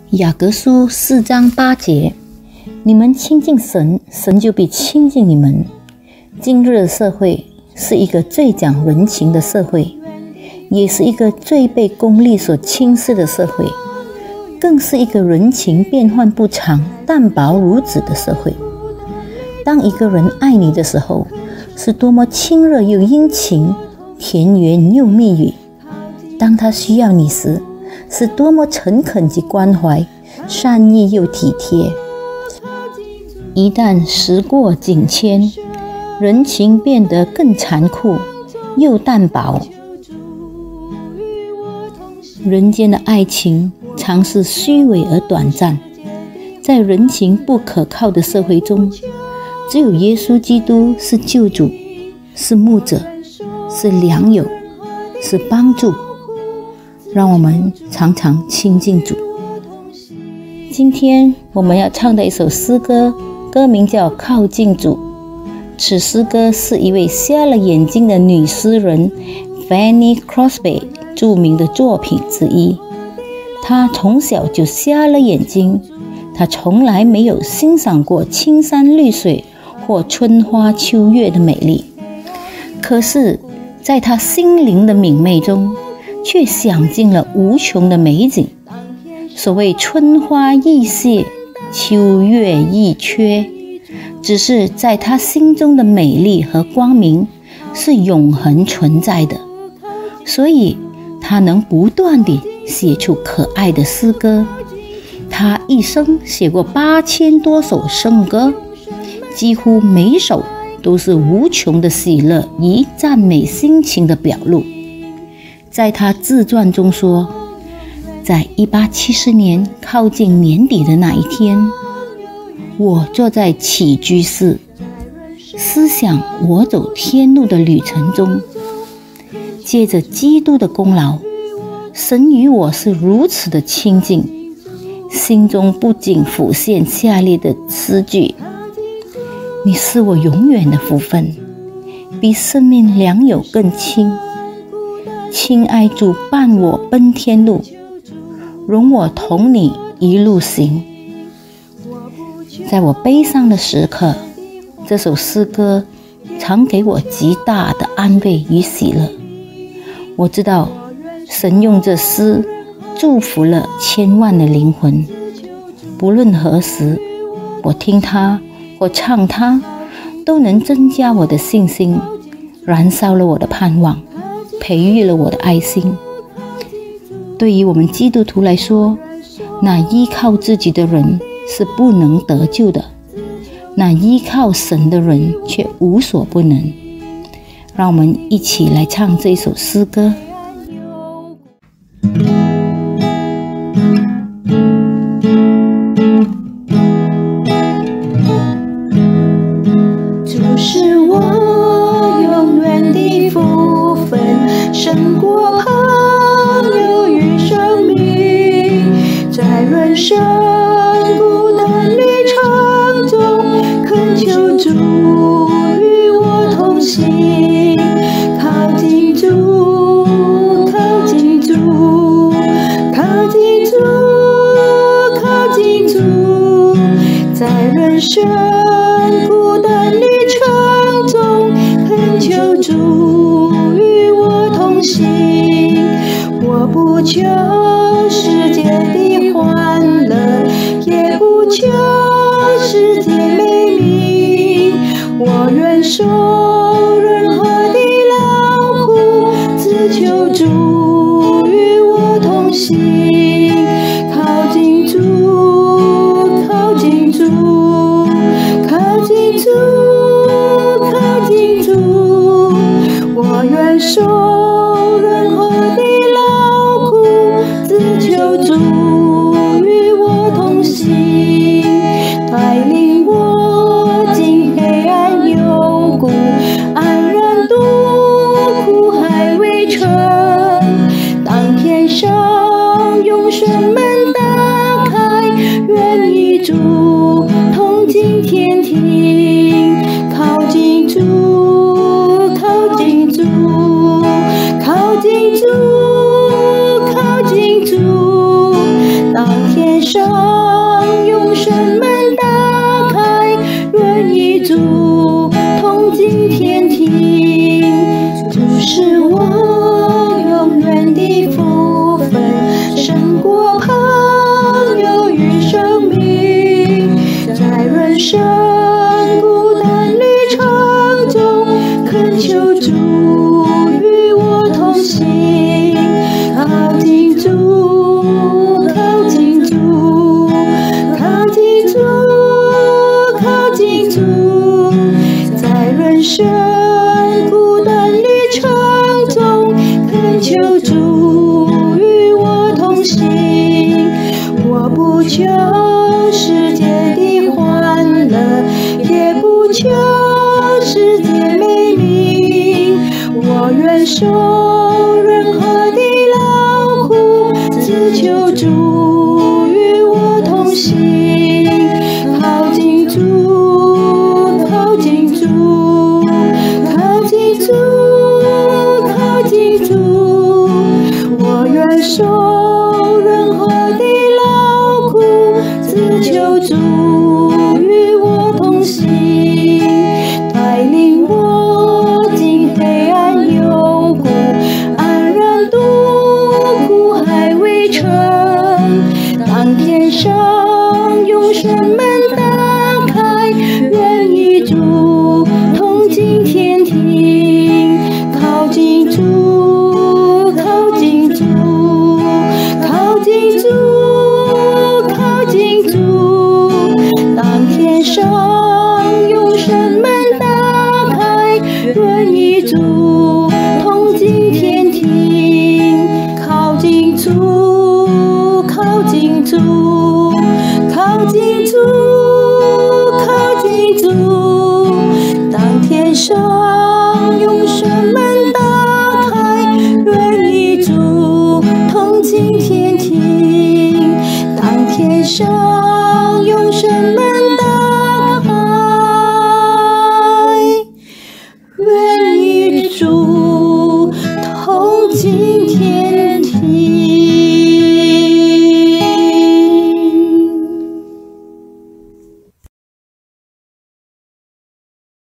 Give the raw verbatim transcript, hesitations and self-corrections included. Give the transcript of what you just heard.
雅各书四章八节，你们亲近神，神就必亲近你们。今日的社会是一个最讲人情的社会，也是一个最被功利所轻视的社会，更是一个人情变幻不长、淡薄如纸的社会。当一个人爱你的时候，是多么亲热又殷勤，甜言又蜜语；当他需要你时，是多么诚恳及关怀，善意又体贴。一旦时过境迁，人情变得更残酷又淡薄。人间的爱情常是虚伪而短暂，在人情不可靠的社会中，只有耶稣基督是救主，是牧者，是良友，是帮助。让我们常常亲近主。今天我们要唱的一首诗歌，歌名叫《靠近主》。此诗歌是一位瞎了眼睛的女诗人 Fanny Crosby 著名的作品之一。她从小就瞎了眼睛，她从来没有欣赏过青山绿水或春花秋月的美丽，可是在她心灵的明媚中，却享尽了无穷的美景。所谓春花易谢，秋月易缺，只是在他心中的美丽和光明是永恒存在的，所以他能不断地写出可爱的诗歌。他一生写过八千多首圣歌，几乎每首都是无穷的喜乐与赞美心情的表露。在他自传中说，在一八七四年靠近年底的那一天，我坐在起居室，思想我走天路的旅程中，借着基督的功劳，神与我是如此的亲近，心中不仅浮现下列的诗句：你是我永远的福分，比生命良友更亲。亲爱主，伴我奔天路，容我同你一路行。在我悲伤的时刻，这首诗歌常给我极大的安慰与喜乐。我知道神用这诗祝福了千万的灵魂，不论何时我听它或唱它，都能增加我的信心，燃烧了我的盼望，培育了我的爱心。对于我们基督徒来说，那依靠自己的人是不能得救的，那依靠神的人却无所不能。让我们一起来唱这首诗歌。 主是我永远的福分，胜过朋友与生命。在人生孤单旅程中，恳求主与我同行。靠近主，靠近主，靠近主，靠近主。在人生孤单旅程中，恳求主与我同行。我不求世界的欢乐，也不求世界美名，我愿受任何的劳苦，只求主与我同行。靠近主，靠近主，靠近主，靠近主，我愿受任何的劳苦，只求主与我同行。带领我进黑暗幽谷，安然度苦海围城。当天上永生门打开，愿与主同进天庭。靠近主，靠近主，靠近主，靠近主。当天上不求世界的欢乐，也不求世界美名，我愿受任何的劳苦，只求主与我同行。靠近主，靠近主，靠近主，靠近主，我愿受任何的劳苦，只求主与我同行，带领我进黑暗幽谷，安然度苦海未成。当天上永生门打开，愿与主同进天庭。靠近主，靠近主，靠近主，靠近主。当天上永生门打开，愿与主同进天庭。靠近主，靠近主，靠近主，靠近主。当天上